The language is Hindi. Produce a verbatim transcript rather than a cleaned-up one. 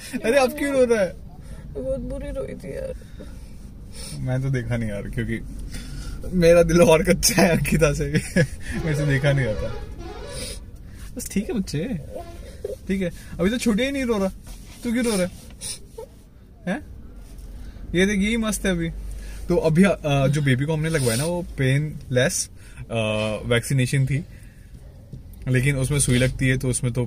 अरे अब क्यों रो रहा है? बहुत बुरी रोई थी यार। मैं तो देखा नहीं यार, क्योंकि मेरा दिल और कच्चा है अंकिता से भी। मेरे से देखा नहीं जाता। बस ठीक है बच्चे, ठीक है। अभी तो छोटे ही नहीं रो रहा, तू क्यों रो रहा है? हैं? ये देख, यही मस्त है अभी तो। अभी आ, जो बेबी को हमने लगवाया ना वो पेन लेस वैक्सीनेशन थी, लेकिन उसमें सुई लगती है तो उसमें तो